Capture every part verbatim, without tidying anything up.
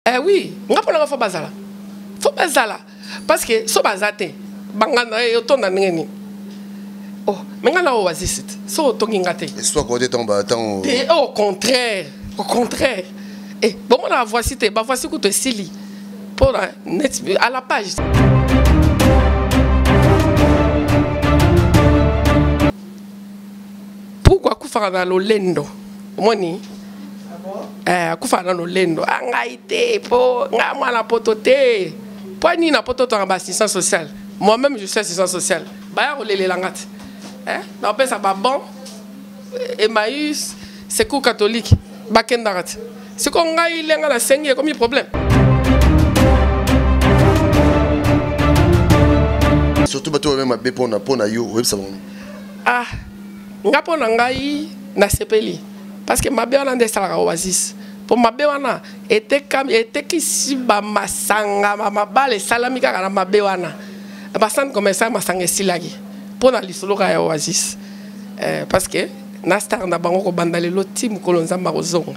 Eh oui, on a pas faut bazala. Faut bazala parce que so bazate bangana et autant d'années. Oh, mais on a oasis. So to ngate. Et soit côté tombe attends. Au contraire, au contraire. Eh, bon on a voici te, bah voici que tu sili pour net à la page. Pourquoi kufara na lolendo? Moni. Eh, kufara na lolendo. Angaite po ngama na potote. Po ni na pototo en assistance sociale. Moi-même je suis assistant social. Ba ya rolele langate. Hein? Na pesa ba bon. Emmaüs, secours catholique. Ba kendarat. C'est qu'on a eu lenga na sengi comme problème. Surtout bato même be pona pona yo web savon. Ah, nga pona ngai na sepeli parce que mabe wana ndesala oasis. Pour mabe wana était comme était kisi ba masanga mama bale salami kaka na mabe wana. Ba san comme ça masanga silagi. Pona lisolo ka ya oasis. Euh parce que na star na bango ko bandale lo team ko lonzamba ko zonga.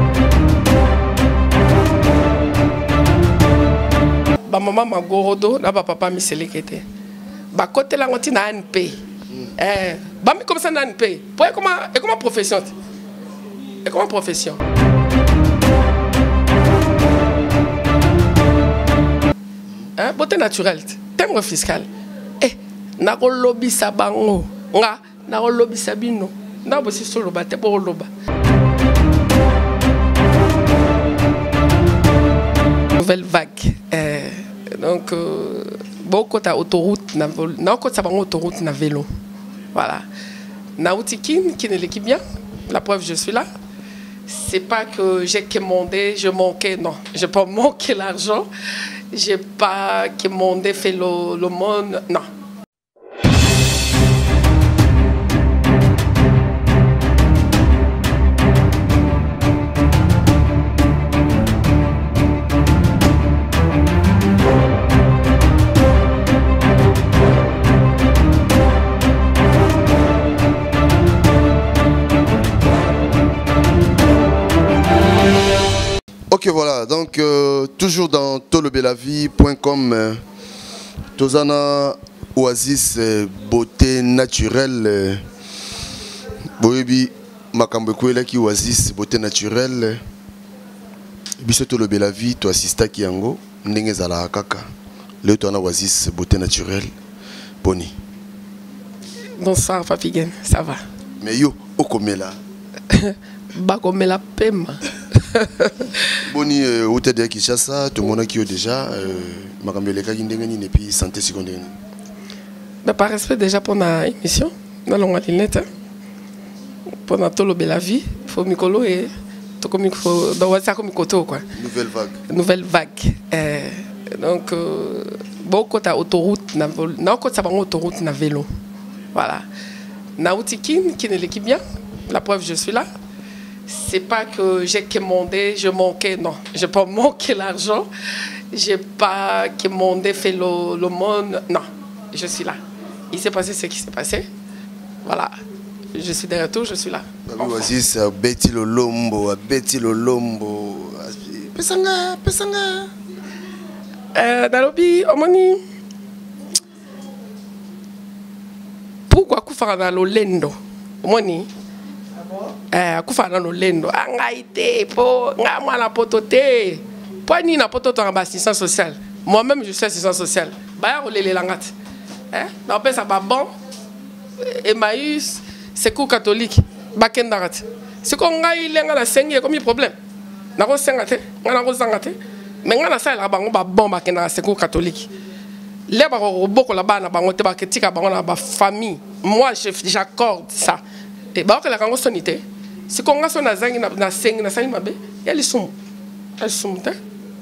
Ba maman magorodo na ba papa miselekete. Ba côté la ngoti na N P. Eh, ba mi comme ça na N P. Pour comment et comment profession? Et comment profession? Hein, beauté naturelle, timbre fiscal. Eh, na ko lobby sa bango. Nga na ko lobby sa bino. Na bo si solo ba te pour loba. Nouvelle vague. Euh, donc, euh, beaucoup d'autoroutes, na côté ça autoroute na vélo. Voilà. Nautikin qui ne l'équipe bien. La preuve, je suis là. C'est pas que j'ai commandé, je manquais, non. J'ai pas manqué l'argent. J'ai pas commandé, fait le, le monde, non. Ok, voilà, donc euh, toujours dans tolobelavie point com, euh, Tozana Oasis euh, beauté naturelle. Euh, Boyebi Makambekwela qui Oasis beauté naturelle. Biso tolobelavie, to assista Kiango, Ndengezala Kaka. Le Tona Oasis beauté naturelle. Boni. Bonsoir, Papigen, ça va? Mais yo, Okomela. Bakomela Pema. Boni, où t'es de Kinshasa, tout le monde qui est déjà, Makambeleka Gindengani et puis santé secondaire. Par respect déjà pour la émission, dans la lunette, pour la tolo belle vie, il faut Mikolo et tout comme il faut dans WhatsApp comme Koto quoi. Nouvelle vague. Nouvelle vague. Euh, donc beaucoup d'autoroutes, na côté ça va autoroute na vélo. Voilà. Nautikin qui ne l'équipe bien. La preuve, je suis là. C'est pas que j'ai commandé, je manquais, non. J'ai pas manqué l'argent. J'ai pas commandé, fait le, le monde, non. Je suis là. Il s'est passé ce qui s'est passé. Voilà. Je suis de retour, je suis là. Oasis, Betty Lolombo, Betty Lolombo. Pesanga, pesanga. Euh, Nalobi, Omoni. Pourquoi kufara na lolendo? Omoni. Eh, kufara no lendo angaite po ngama na potote po ni na pototo en assistance sociale. Moi-même je suis assistant social. Ba ya rolele langate. Hein? Na pesa ba bon. Emmaüs, secours catholique. Ba kendarat. C'est qu'on a eu lenga na sengi comme problème. Na ko sengate, ngana ko sangate. Mais ngana sa la bango ba bon ba kendarat secours catholique. Les ba ko boko la ba na bango te ba ketika bango na ba famille. Moi j'accorde ça. Et bah que la rango sonité. Si qu'on a son azang na na seng na sali mabe, elle sum. Elle sum te.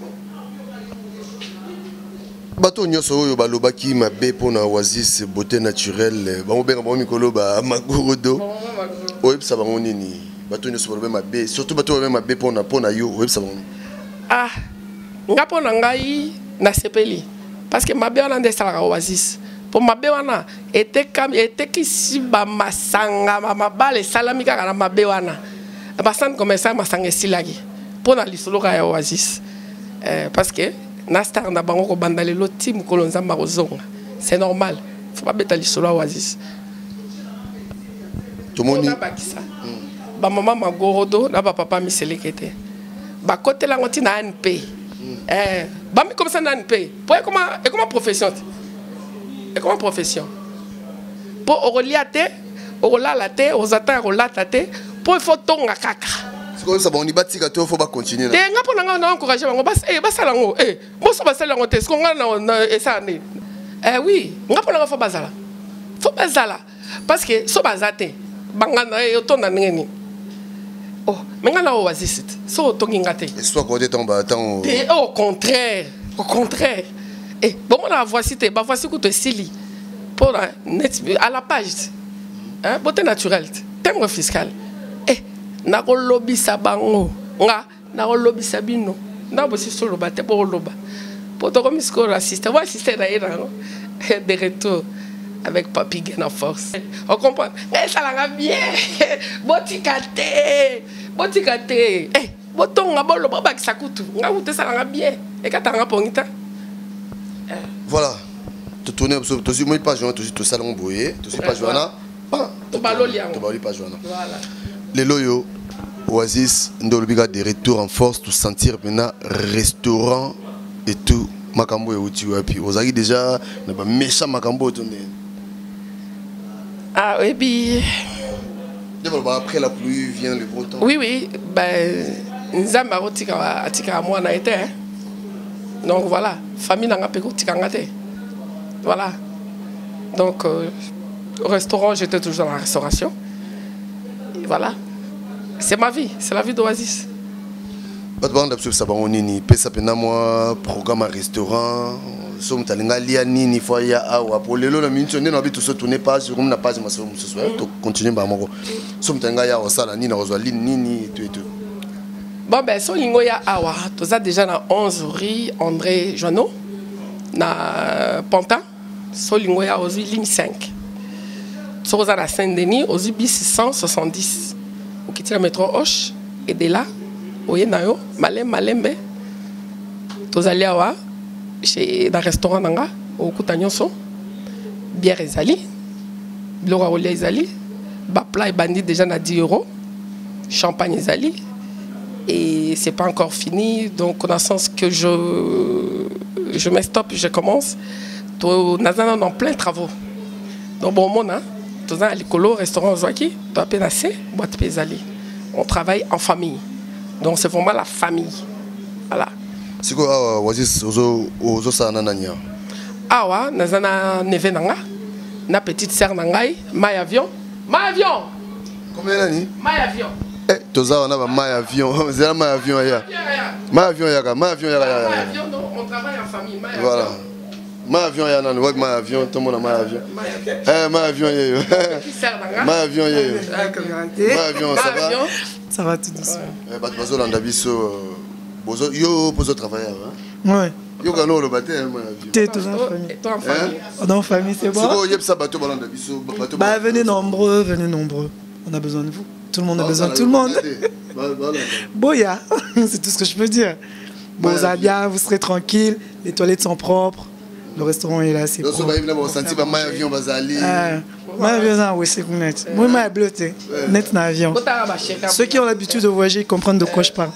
Bato nyoso oyo balobaki mabe pona Oasis beauté naturelle. Ba mo benga ba mikolo ba magorodo. Oyeb sa bango nini. Bato nyoso balobe mabe, surtout bato balobe mabe pona pona yo, oyeb sa bango. Ah, nga pona ngai na sepeli. Parce que mabe wana ndesala Oasis. Pour ma béwana était comme était qu'ici ba masanga mama bale salami kaka na mabe wana. Ba san comme ça masanga silagi. Pour na lisolo ka ya Oasis. euh, parce que Nastar na bango ko bandale lo team ko lonzamba kozonga. C'est normal. Faut pas mettre l'isolo à Oasis. Tout le monde. Ba maman ma gorodo na ba papa mi selekete. Ba côté la ngoti na N P. Eh, ba mi comme ça na N P. Pour comment et comment profession. Et comment profession. Pour oroliate, orolalate, ozata orolatate, pour il faut tonga kaka. C'est comme ça, bon, on y bâtit gâteau, faut pas continuer. Et nga pour nga na encourager ngo bas eh bas salango eh bo so basala ngo te ce qu'on nga na esa ne. Eh oui, nga pour nga faut bazala. Faut bazala parce que so bazate banga na e otonda ngeni. Oh, mais nga na Oasis so tongi ngate. Et soit côté tombe attends. Au contraire, au contraire. Eh bon la voici te, ba voici que te sili. Pour à la page. Hein, beauté naturelle, thème fiscal. Eh na ko lobby sabango nga na ko lobby sabino na bo si solo ba te pour loba pour to comme score assistant ouais assistant na ira de retour avec Papi Gain en force on comprend eh ça la bien botikate botikate eh botonga bolo ba ki sakutu nga ute ça la bien et ka tanga pongita voilà to tourner to to moi pas joindre to to salon boyer to pas joindre to baloli yango to baloli pas joindre voilà. Les loyaux, Oasis, Ndolubiga de retour en force, tout sentir maintenant restaurant et tout. Makambo et Outi Wapi. Vous avez déjà un méchant Makambo. Ah oui, puis. Après la pluie vient le beau temps. Oui, oui. Ben, nous avons tika moi na été. Donc voilà, famille n'a pas pu tika ngate. Voilà. Donc euh, au restaurant, j'étais toujours dans la restauration. Voilà, c'est ma vie, c'est la vie d'Oasis. Pas de bande absolue, ça va on y pesa pena moi programme à restaurant, somme talinga lia nini fois ya awa pour le lo la minute on est tout ça tourner pas sur comme na page ma somme ce soir to continuer ba moko somme talinga ya osala nini na ozali nini et tout et tout. Bon ben so lingo ya awa to ça déjà na onze rue André Joanneau na Pantin so lingo ya ozi ligne cinq. Sur la Saint-Denis, aux U B six cent soixante-dix. Au quitter le métro Hoche, et de là, au Yenayo, Malem, Malembe, tous allés à chez un restaurant Nanga, au Koutagnoso, bière Ezali, Blora Olia Ezali, Bapla et Bandit déjà à dix euros, champagne Ezali, et c'est pas encore fini, donc connaissance que je, je me stoppe, je commence, nous sommes en plein travaux. Donc bon, mon hein. Dans un l'écolo, restaurant Zouaki, dans Pénacé, boîte Pézali. On travaille en famille. Donc c'est vraiment la famille. Voilà. C'est quoi Oasis aux Sananania? Ah ouais, nous avons neve nanga, na petite sœur nangai, my avion. My avion. Combien d'années? My avion. Eh, toza on a my avion. C'est un my avion ya. My avion ya, my avion ya. My avion, on travaille en famille. Voilà. Ma avion ya nan wak ma avion tout le monde a ma avion eh ma avion yo ma avion yo ma avion ça va ça va tout doucement eh ba bazo landa biso bozo yo pozo travailler hein ouais yo kano le baté ma avion t'es tous en famille toi en famille on est en famille c'est bon c'est yeb ça bateau balanda biso bateau bah venez nombreux venez nombreux on a besoin de vous tout le monde a besoin de tout le monde Boya c'est tout ce que je peux dire bon ça bien vous serez tranquille les toilettes sont propres. Le restaurant est là, c'est bon. On senti que ma avion bazali. Ma avion, oui, c'est net. Moi, ma bleuté. Net dans l'avion. Ceux qui ont l'habitude de voyager comprennent de quoi je parle.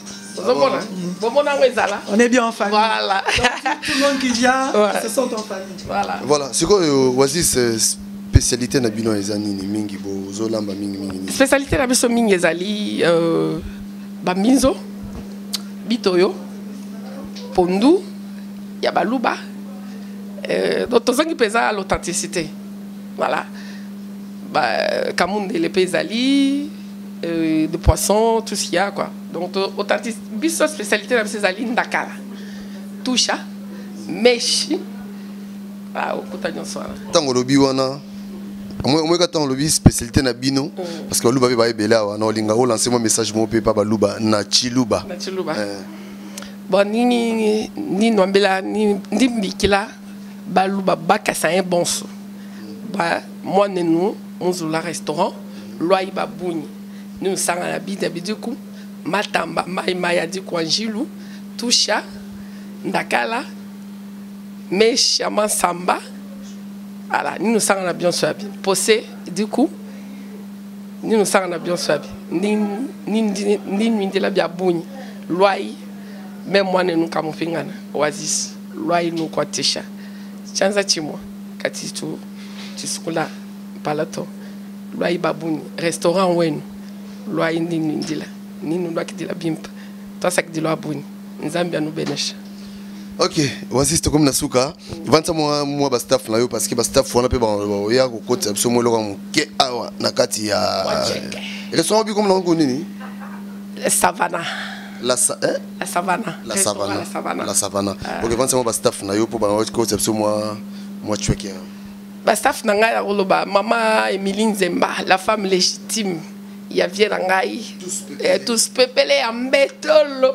On est bien en famille. Voilà. Donc, tout le monde qui vient, se sent en famille. Voilà. Voilà. C'est quoi Oasis spécialité na bino ezani ni mingi bo zolamba mingi mingi. Spécialité na biso mingi ezali euh ba minzo, bitoyo, pondu, ya baluba. Euh, donc, tout ça qui pèse à l'authenticité. Voilà. Bah, Kamoun de l'épée Zali, euh, de poisson, tout ce qu'il y a, quoi. Donc, authenticité. Biso spécialité dans ces Zali, Ndakala. Toucha, Meshi. Ah, au Koutagnon soir. Tant que l'obi wana. Moi, quand on lobby spécialité na bino, parce que l'uba va bela wana, olinga o lancer mon message mon pe pa baluba na chiluba. Na chiluba. Bon, ni ni ni nombela ni ni mikila. Balouba baka c'est un bon sou. Bah moi nous on joue la restaurant loi babouni. Nous sang à la bide du coup matamba mai maya du coin Gilou toucha Ndakala, mais Chama Samba. Voilà, nous nous sommes bien suabi. Posé, du coup, nous nous sommes bien suabi. Ni ni ni ni ni de la biabouni. Loai, même moi ne nous kamufingana. Oasis, loai nous quoi tisha. Chanza chimo, katitu, tiskula, palato. Loai babouni, restaurant wenu. Loai ni ni de la, ni nous doit quitter la bimp. Toi ça qui dit loa bouni. Nzambia nous benesha. Ok, Oasis to comme nasuka. Vanta moi moi ba staff na yo parce que ba staff wana pe ba ya ko kota so mo lo ko ke awa na kati ya. Restaurant bi comme na ko nini? La savana. La sa eh? La savana. La savana. La savana. La savana. Ok, vanta moi ba staff na yo pour ba ko so moi moi chweke. Ba staff na ngai ya koloba mama Emiline Zemba, la femme légitime. Il y a bien ngai tous pepele en bétolo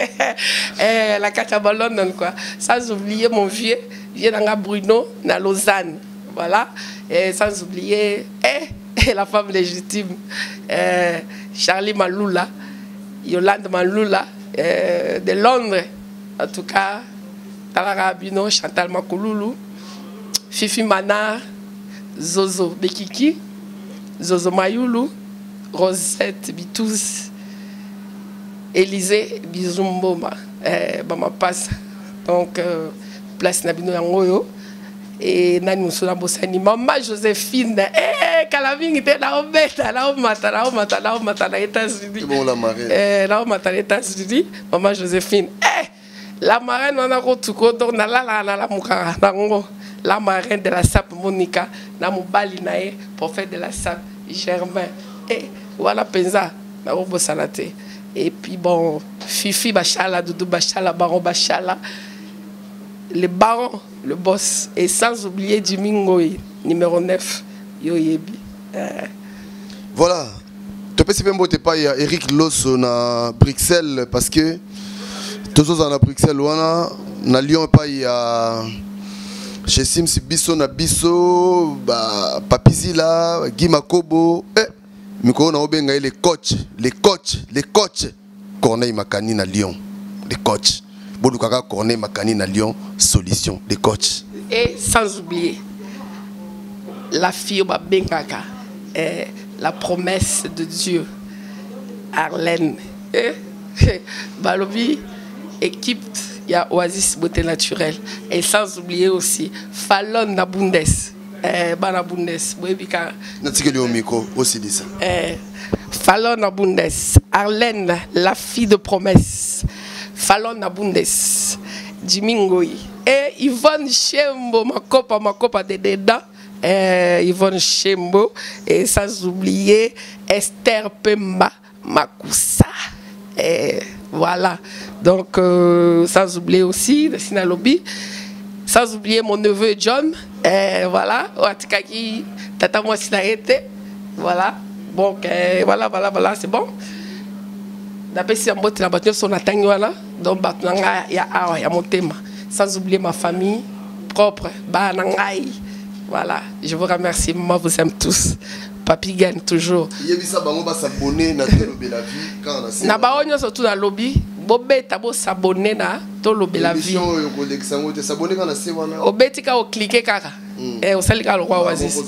eh la cachabalone quoi, sans oublier mon vieux vieux nanga Bruno na Lausanne, voilà, et sans oublier eh la femme légitime eh Charlie Maloula, Yolande Maloula eh, de Londres, en tout cas Talara Bino, Chantal Makouloulou, Fifi Manar, Zozo Bekiki, Zozo Mayoulou, Rosette Bitous, Élisée Bizumboma, eh, Bama passe. Donc, euh, place Nabino Yangoyo. Et Nani Souna Bossani, Maman Joséphine, eh, Calaving était là au bêta, là au matin, là au matin, là au matin, là aux États-Unis. Bon, la marraine. Eh, là au matin, les États-Unis, Maman Joséphine, eh, la marraine, on a retrouvé, donc, na la la la la moukara, la marraine de la S A P Monica, na moubali nae, prophète de la S A P Germain. Et voilà penza na robo salate. Et puis bon, Fifi Bachala, Doudou Bachala, Baron Bachala, le baron, le boss, et sans oublier Jimmy Ngoy, numéro neuf, Yoyebi. Euh. Voilà. Tu peux savoir que pas Eric Losso na Bruxelles parce que tous les gens à Bruxelles, na Lyon pas il y a chez Sims Bisso na Bisso, bah Papizila, Guy Makobo, eh Miko na obenga les coachs, les coachs, les coachs. Corneille Makani na Lyon, les coachs. Boudukaka Corneille Makani na Lyon, solution, les coachs. Et sans oublier la fille ba bengaka, eh, la promesse de Dieu, Arlène. Eh, Balobi, équipe, il y a Oasis Beauté Naturelle. Et sans oublier aussi Fallon na Bundes. Eh, Bana Bundes, Bouébika. Natikeli au micro, aussi dit ça. Eh, Fallon na Bundes, Arlène, la fille de promesse. Fallon na Bundes, Jimingoy. Et Yvonne Chembo, ma copa, ma copa de dedans. Eh, Yvonne Chembo. Et sans oublier Esther Pemba Makusa. Et voilà. Donc, euh, sans oublier aussi le Sinalobi. Sans oublier mon neveu John. Et voilà. Watikaki, tata moi Sinaete. Voilà. Donc, euh, voilà, voilà, voilà, c'est bon. D'après si on la voiture, son atteint, voilà. Donc, il y a mon thème. Sans oublier ma famille propre. Banangai. Voilà. Je vous remercie. Moi, vous aime tous. Papi gagne toujours. Il y a ça, on va s'abonner à Tolo Bella Vie quand on a. Na ba onyo surtout dans lobby, bobeta bo s'abonner na Tolo Bella Vie. S'abonner quand on a c'est voilà. Obetika o cliquer kaka. Eh o salika lo kwa Oasis.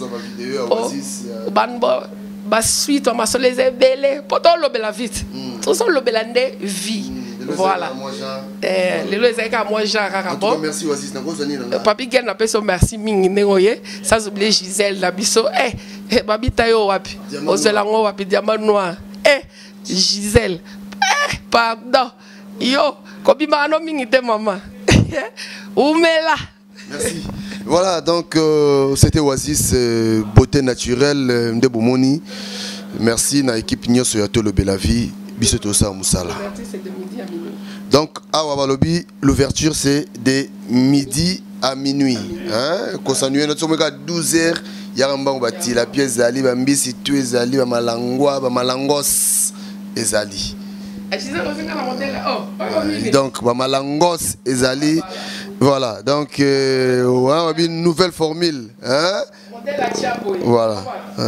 Ban bo ba suite on ma so les ebele pour Tolo Bella Vie. Tout ça le belande vie. Voilà. Eh le le zeka moi Jean kaka bon. Merci Oasis na ko zani na. Papi gagne na peso merci mingi nengoye. Sans oublier Gisèle na biso. Eh Eh, babita yo wapi ozelango wapi diamant noir eh Gisèle eh pardon yo kobima no mingi te maman oumela. Merci. Voilà, donc euh, c'était Oasis euh, Beauté Naturelle euh, de Bomoni. Merci na équipe Nyoso ya Tolo Bella Vie bisoto sa musala. Donc à Wabalobi, l'ouverture c'est de midi à minuit. Hein, konsanué notre sommet à douze heures. Yaramba bati la pièce zali ba mbisi tu ezali ba malangwa ba malangos ezali. Donc ba malangos ezali. Voilà, donc euh, on a une nouvelle formule, hein? Voilà.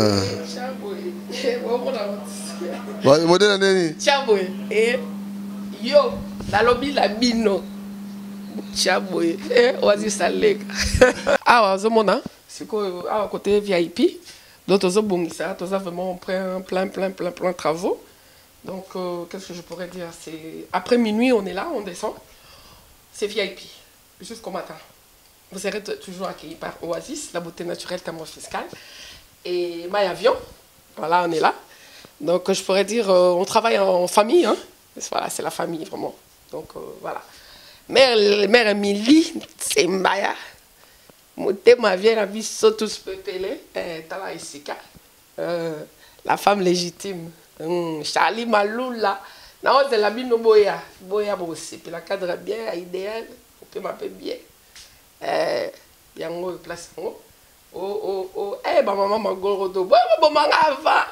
Le modèle nani? Chaboy et yo la lobby la bino. Chaboy, eh, Oasis Salek. Ah, ouais, mon c'est quoi, à côté V I P. Donc, tous bon, ça, tous vraiment plein, plein, plein, plein, plein de travaux. Donc, euh, qu'est-ce que je pourrais dire? C'est après minuit, on est là, on descend. C'est V I P, jusqu'au matin. Vous serez toujours accueillis par Oasis, la beauté naturelle Tambour Fiscal. Et My Avion, voilà, on est là. Donc, je pourrais dire, euh, on travaille en famille, hein. Voilà, c'est la famille, vraiment. Donc, euh, voilà. Mère, mère Émilie, c'est Maya. Moté ma vieille la vie tous pepele, tala isika. La femme légitime. Charlie Maloula. Non, c'est la bino boya. Boya aussi. Puis la cadre bien, idéal. On peut m'appeler bien. Bien, on place. Oh, oh, oh. Eh, ma maman m'a gorodo. Bon, bon, bon, avant.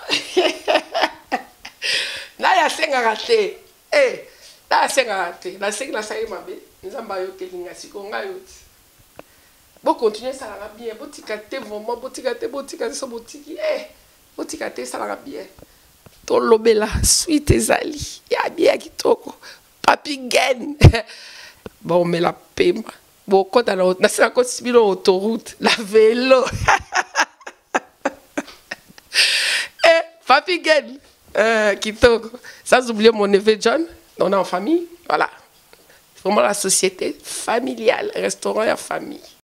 Là, il y a cinq à rater. Eh, là, il y a cinq à rater. La cinq, la cinq, ma belle. Nous avons eu quelqu'un qui a bon, continuer, ça va bien. Bon, ticate, vraiment, bon, ticate, bon, ticate, ça, bon, ticate, eh, bon, ticate, ça va bien. Ton lobela, suite et zali, ya bien qui toko, papi gain. Bon, mais la paix, bon, quand on a, c'est encore si bien l'autoroute, la vélo. Eh, papi gain, euh, qui toko. Sans oublier mon neveu John, on est en famille, voilà. Vraiment la société familiale, restaurant et famille.